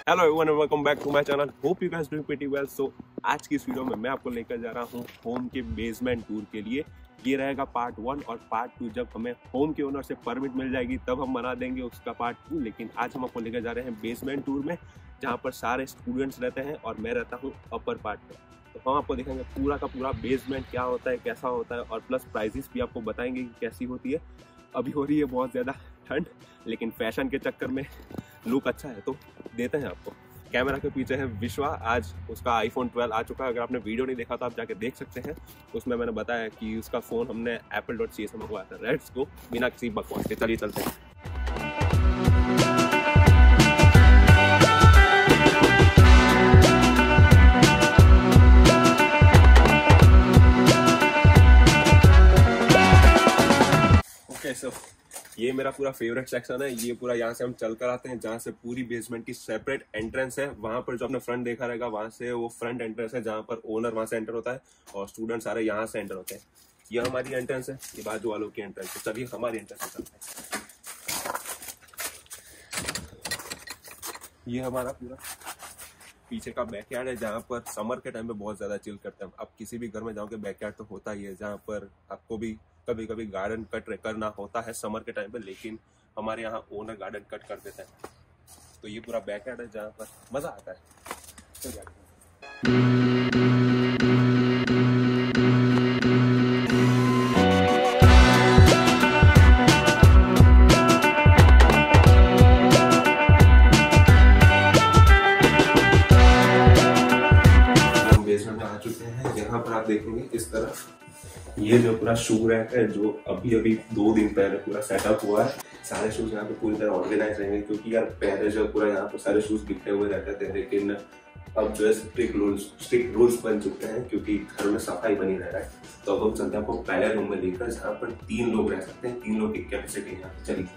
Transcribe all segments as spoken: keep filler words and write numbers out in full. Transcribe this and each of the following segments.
Hello everyone, welcome back to my channel. Hope you guys doing pretty well. So आज की इस video में मैं आपको लेकर जा रहा हूँ होम के बेसमेंट टूर के लिए। ये रहेगा पार्ट वन और पार्ट टू जब हमें होम के ओनर से परमिट मिल जाएगी तब हम बना देंगे उसका पार्ट टू। लेकिन आज हम आपको लेकर जा रहे हैं बेसमेंट टूर में, जहाँ पर सारे स्टूडेंट्स रहते हैं और मैं रहता हूँ अपर पार्ट में। तो हम आपको दिखाएंगे पूरा का पूरा बेसमेंट क्या होता है, कैसा होता है, और प्लस प्राइजेस भी आपको बताएंगे कि कैसी होती है। अभी हो रही है बहुत ज़्यादा ठंड, लेकिन फैशन के चक्कर में लुक अच्छा है तो देते हैं आपको। कैमरा के पीछे है विश्वा। आज उसका आईफोन ट्वेल्व आ चुका है। अगर आपने वीडियो नहीं देखा तो आप जाके देख सकते हैं। उसमें मैंने बताया कि उसका फ़ोन हमने एप्पल डॉट सी से मंगवाया था। लेट्स गो बिना किसी बकवास के, चलिए चलते हैं। ओके सो ये मेरा पूरा फेवरेट सेक्शन है। ये पूरा यहाँ से हम चल कर आते हैं जहाँ से पूरी बेसमेंट की सेपरेट एंट्रेंस है। वहाँ पर जो आपने फ्रंट देखा रहेगा वहाँ से वो फ्रंट एंट्रेंस है जहाँ पर ओनर वहाँ से एंटर होता है और स्टूडेंट सारे यहाँ से एंटर होते हैं। ये हमारी एंट्रेंस है, ये बाजू वालों की एंट्रेंस है। चलिए हमारी एंट्रेंस से चलते हैं। ये हमारा पूरा पीछे का बैकयार्ड है जहाँ पर समर के टाइम पे बहुत ज्यादा चिल करते हैं। अब किसी भी घर में जाओगे बैकयार्ड तो होता ही है, जहाँ पर आपको भी कभी कभी गार्डन कट करना होता है समर के टाइम पे, लेकिन हमारे यहाँ ओनर गार्डन कट कर देते हैं। तो ये पूरा बैकयार्ड है जहाँ पर मजा आता है। तो हम बेसमेंट आ चुके हैं। यहाँ पर आप देखेंगे इस तरफ ये जो पूरा शू रैक है जो अभी अभी दो दिन पहले पूरा सेटअप हुआ है। सारे शूज यहाँ पे पूरी तरह ऑर्गेनाइज रहेंगे, क्योंकि यार पहले जो पूरा यहाँ पर सारे शूज बिखरे हुए रहते थे, लेकिन अब जो है स्ट्रिक्ट रूल्स स्ट्रिक्ट रूल्स बन चुके हैं क्योंकि घर में सफाई बनी रह रहा है। तो अब हम चलते हैं आपको पहले रूम में लेकर, जहाँ पर तीन लोग रह सकते हैं। तीन लोग की कैपेसिटी यहाँ पे। चलिए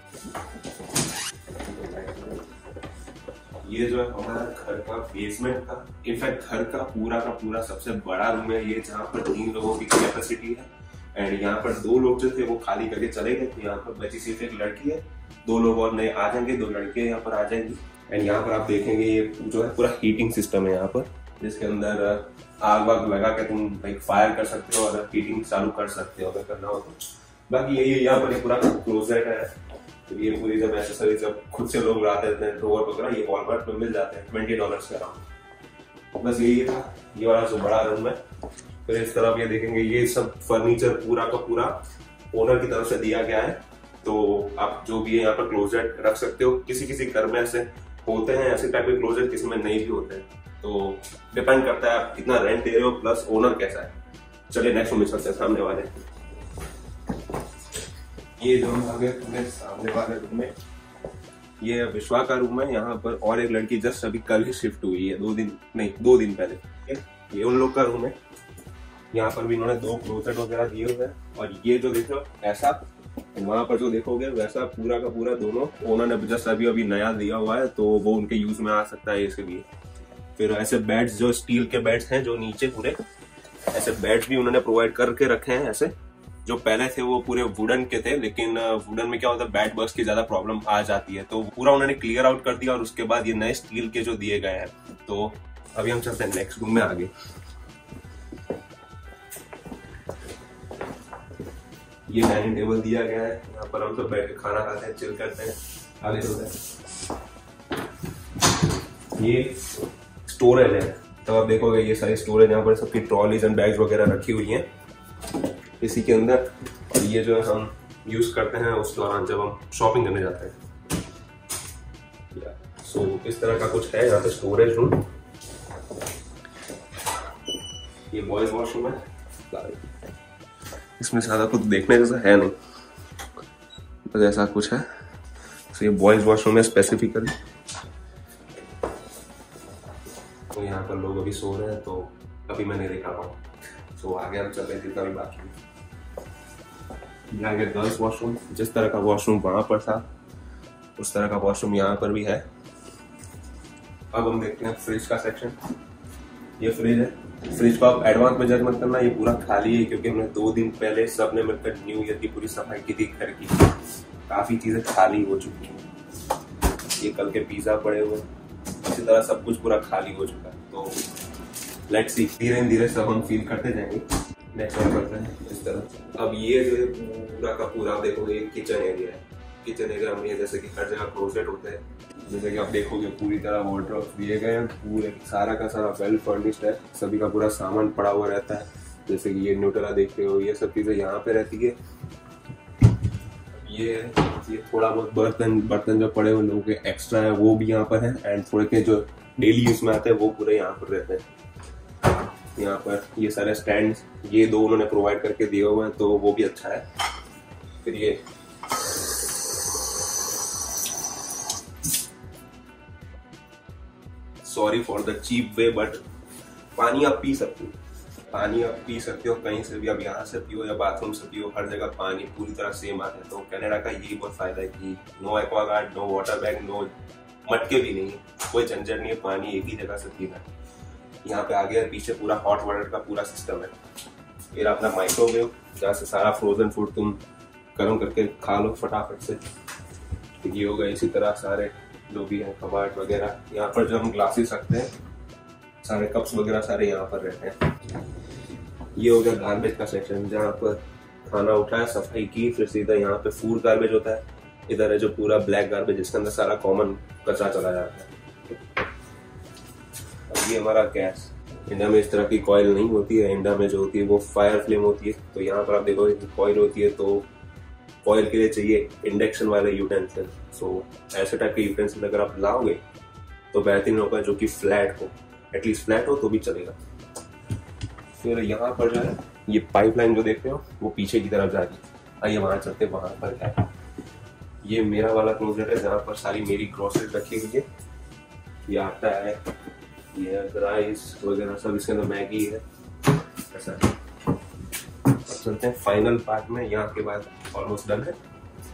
ये जो है हमारा घर का बेसमेंट का, इनफैक्ट घर का पूरा का पूरा सबसे बड़ा रूम है ये, जहाँ पर तीन लोगों की कैपेसिटी है। एंड यहाँ पर दो लोग जो थे वो खाली करके चले गए, तो यहाँ पर बची सिर्फ एक लड़की है। दो लोग और नए आ जाएंगे, दो लड़के यहाँ पर आ जाएंगी। एंड यहाँ पर आप देखेंगे ये जो है पूरा हीटिंग सिस्टम है यहाँ पर, जिसके अंदर आग वाग लगा के तुम लाइक फायर कर सकते हो और हीटिंग चालू कर सकते हो अगर करना हो तो। बाकी यही यहाँ पर पूरा क्लोजेट है। तो ये पूरी जब एसेसरीज जब खुद से लोग लाते रहते हैं ड्रॉवर वगैरह, ये वॉलमार्ट में मिल जाते हैं ट्वेंटी डॉलर्स के अराउंड। बस यही था ये वाला जो बड़ा रूम है। फिर इस तरफ ये देखेंगे ये सब फर्नीचर पूरा का पूरा ओनर की तरफ से दिया गया है। तो आप जो भी है यहाँ पर क्लोजेट रख सकते हो। किसी किसी घर में ऐसे होते हैं ऐसे टाइप के क्लोजेट, किसी में नहीं भी होते हैं। तो डिपेंड करता है आप कितना रेंट दे रहे हो प्लस ओनर कैसा है। चलिए नेक्स्ट रूम में चलते हैं सामने वाले। ये जो हम आगे अपने सामने वाले रूम में, ये विश्वा का रूम है। यहाँ पर और एक लड़की जस्ट अभी कल ही शिफ्ट हुई है, दो दिन नहीं दो दिन पहले। ये उन लोग का रूम है। यहाँ पर भी इन्होंने दो क्लोजेट वगैरह दिए हुए हैं। और ये जो देखो ऐसा, वहां पर जो देखोगे वैसा पूरा का पूरा दोनों ओनर ने जस्ट अभी अभी नया दिया हुआ है, तो वो उनके यूज में आ सकता है इसलिए। फिर ऐसे बेड्स जो स्टील के बेड्स हैं जो नीचे पूरे ऐसे बेड्स भी उन्होंने प्रोवाइड करके रखे हैं। ऐसे जो पहले थे वो पूरे वुडन के थे, लेकिन वुडन में क्या होता है बैड बग्स की ज्यादा प्रॉब्लम आ जाती है, तो पूरा उन्होंने क्लियर आउट कर दिया और उसके बाद ये नए स्टील के जो दिए गए हैं। तो अभी हम चलते हैं नेक्स्ट रूम में आगे। ये डाइनिंग टेबल दिया गया है, यहाँ पर हम सब बैठ के खाना खाते हैं, चिल करते हैं। आगे चलते हैं। ये स्टोरेज है, तो आप देखोगे ये सारी स्टोरेज, यहाँ पर सबकी ट्रॉलीज एंड बैग्स वगैरह रखी हुई हैं इसी के अंदर। और ये जो है हम यूज करते हैं उस दौरान जब हम शॉपिंग करने जाते हैं। सो so, इस तरह का कुछ है यहाँ पे स्टोरेज रूम। ये बॉयज वॉशरूम है। इसमें ज्यादा कुछ देखने जैसा है नहीं, बस ऐसा कुछ है। तो ये बॉयज वॉशरूम है स्पेसिफिकली। तो यहाँ पर लोग अभी सो रहे हैं तो अभी मैं नहीं देखा पाऊँ। तो आगे हम चल रहे थे जितना भी बाथरूम, यहाँ गर्ल्स वॉशरूम। जिस तरह का वॉशरूम वहां पर था उस तरह का वॉशरूम यहाँ पर भी है। अब हम देखते हैं फ्रिज का सेक्शन। ये फ्रिज है। फ्रिज को आप एडवांस में जज मत करना, ये पूरा खाली है क्योंकि हमने दो दिन पहले सबने मिलकर न्यू ईयर की पूरी सफाई की थी घर की। काफी चीजें खाली हो चुकी हैं। ये कल के पिज्जा पड़े हुए, इसी तरह सब कुछ पूरा खाली हो चुका है। तो लेट्स सी, धीरे धीरे सब हम फील करते जाएंगे। नेक्स्ट वन करते हैं इस तरह। अब ये जो है पूरा का पूरा देखोगे किचन एरिया है। किचन एरिया में जैसे कि हर जगह क्लोजेट होते हैं, जैसे कि आप देखोगे पूरी तरह वार्डरोब दिए गए हैं, पूरे सारा का सारा वेल फर्निश्ड है, सभी का पूरा सामान पड़ा हुआ रहता है। जैसे कि ये न्यूटेला देखते हो, ये सब चीजें यहाँ पे रहती है। ये ये थोड़ा बहुत बर्तन बर्तन जो पड़े हुए लोगों के एक्स्ट्रा है वो भी यहाँ पर है, एंड थोड़े के जो डेली यूज में आते हैं वो पूरे यहाँ पर रहते हैं। यहाँ पर ये सारे स्टैंड ये दो उन्होंने प्रोवाइड करके दिए हुए हैं, तो वो भी अच्छा है। फिर ये sorry for the cheap way, but पानी आप पी सकते हो, पानी आप पी सकते हो कहीं से भी, आप यहाँ से पियो या बाथरूम से पियो, हर जगह पानी पूरी तरह सेम आता है। तो कनाडा का यही बहुत फायदा है कि no aquaguard, no water bag, no मटके भी नहीं, कोई झंझट नहीं है, पानी एक ही जगह से पीना है। यहाँ पे आगे और पीछे पूरा हॉट वाटर का पूरा सिस्टम है। फिर अपना माइक्रोवेव जहाँ से सारा फ्रोजन फूड तुम गर्म करके खा लो फटाफट से। ये हो गया, इसी तरह सारे जो भी है कबाड़ वगैरह, यहाँ पर जो हम ग्लासेस रखते हैं, सारे कप्स वगैरह सारे यहाँ पर रहते हैं। ये हो गया गार्बेज का सेक्शन, जहाँ पर खाना उठाया, सफाई की, फिर सीधा यहाँ पे फूड गार्बेज होता है। इधर है जो पूरा ब्लैक गार्बेज, जिसके अंदर सारा कॉमन कचरा चला जाता है। अब ये हमारा गैस, इंडिया में इस तरह की कॉइल नहीं होती है, इंडिया में जो होती है वो फायर फ्लेम होती है। तो यहाँ पर आप देखो कॉइल होती है, तो कॉइल के लिए चाहिए इंडक्शन वाले यूटेंसिल। सो ऐसे टाइप के यूटेंसिल अगर आप लाओगे तो बेहतरीन होगा, जो कि फ्लैट हो, एटलीस्ट फ्लैट हो तो भी चलेगा। फिर यहाँ पर जो है ये पाइपलाइन जो देख रहे हो वो पीछे की तरफ जा रही है। आइए वहां चलते, वहां पर क्या है। ये मेरा वाला क्लोजेट है जहाँ पर सारी मेरी ग्रोसरी रखी हुई है। ये आटा है, ये राइस वगैरह सब, इसके अंदर मैगी है, ऐसा। अब चलते हैं फाइनल पार्ट में, यहाँ के बाद ऑलमोस्ट डन है।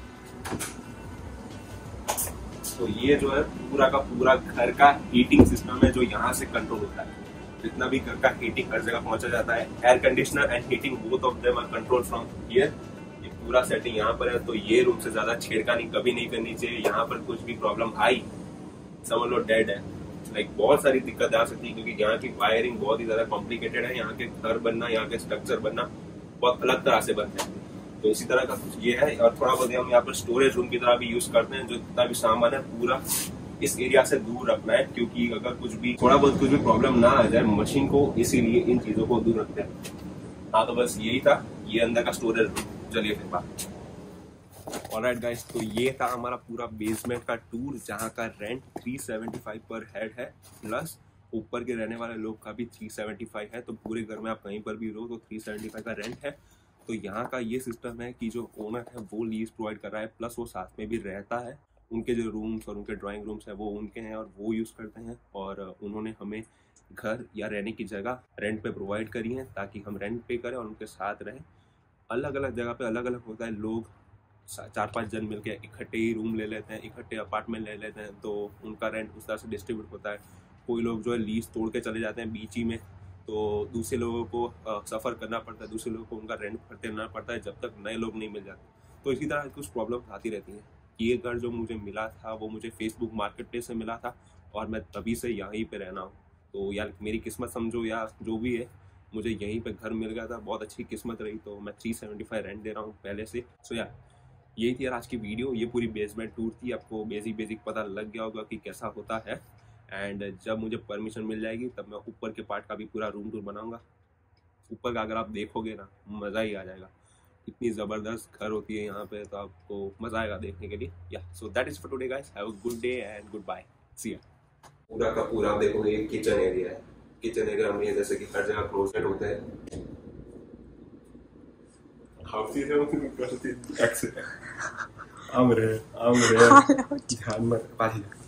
तो ये जो है पूरा का पूरा घर का हीटिंग सिस्टम है जो यहाँ से कंट्रोल होता है। जितना भी घर का हीटिंग हर जगह पहुंचा जाता है, air conditioner and heating both of them are control from here. ये पूरा सेटिंग यहाँ पर है, तो ये रूम से ज्यादा छेड़खानी कभी नहीं करनी चाहिए। यहाँ पर कुछ भी प्रॉब्लम आई, समझ लो डेड है। लाइक बहुत सारी दिक्कत आ सकती है, क्योंकि यहाँ की वायरिंग बहुत ही ज्यादा कॉम्प्लिकेटेड है। यहाँ के घर बनना, यहाँ के स्ट्रक्चर बनना बहुत अलग तरह से बनते हैं। तो इसी तरह का कुछ ये है, और थोड़ा बहुत हम यहाँ पर स्टोरेज रूम की तरह भी यूज करते हैं। जो जितना भी सामान है पूरा इस एरिया से दूर रखना है, क्योंकि अगर कुछ भी थोड़ा बहुत कुछ भी प्रॉब्लम ना आ जाए मशीन को, इसीलिए इन चीजों को दूर रखते हैं। हाँ, तो बस यही था, ये अंदर का स्टोरेज रूम। चलिए फिर बात। ऑलराइट गाइस, तो ये था हमारा पूरा बेसमेंट का टूर, जहाँ का रेंट तीन सौ पचहत्तर पर हेड है, प्लस ऊपर के रहने वाले लोग का भी तीन सौ पचहत्तर है। तो पूरे घर में आप कहीं पर भी रहो तो तीन सौ पचहत्तर का रेंट है। तो यहाँ का ये सिस्टम है कि जो ओनर है वो लीज प्रोवाइड कर रहा है, प्लस वो साथ में भी रहता है। उनके जो रूम्स और उनके ड्राइंग रूम्स है वो उनके हैं और वो यूज़ करते हैं, और उन्होंने हमें घर या रहने की जगह रेंट पे प्रोवाइड करी है, ताकि हम रेंट पे करें और उनके साथ रहें। अलग अलग जगह पे अलग अलग होता है, लोग चार पांच जन मिलके इकट्ठे ही रूम ले लेते हैं, इकट्ठे अपार्टमेंट ले लेते हैं, तो उनका रेंट उस तरह से डिस्ट्रीब्यूट होता है। कोई लोग जो है लीज तोड़ के चले जाते हैं बीच ही में, तो दूसरे लोगों को सफ़र करना पड़ता है, दूसरे लोगों को उनका रेंट भरते रहना पड़ता है जब तक नए लोग नहीं मिल जाते। तो इसी तरह कुछ प्रॉब्लम आती रहती है। ये घर जो मुझे मिला था वो मुझे फेसबुक मार्केट प्लेस से मिला था, और मैं तभी से यहीं पे रहना हूँ। तो यार मेरी किस्मत समझो या जो भी है, मुझे यहीं पे घर मिल गया था, बहुत अच्छी किस्मत रही। तो मैं तीन सौ पचहत्तर रेंट दे रहा हूँ पहले से। सो यार यही थी यार आज की वीडियो। ये पूरी बेसमेंट टूर थी, आपको बेसिक बेसिक पता लग गया होगा कि कैसा होता है। एंड जब मुझे परमिशन मिल जाएगी तब मैं ऊपर के पार्ट का भी पूरा रूम टूर बनाऊंगा। ऊपर का अगर आप देखोगे ना, मज़ा ही आ जाएगा। इतनी ज़बरदस्त घर होती है यहाँ पे, तो आपको मज़ा आएगा देखने के लिए। Yeah so that is for today guys, have a good day and goodbye, see ya. पूरा का पूरा आप देखोगे ये किचन एरिया है। किचन एरिया में जैसे कि हर जगह क्लोजेट होते हैं। आम रे आम रे ध्यान में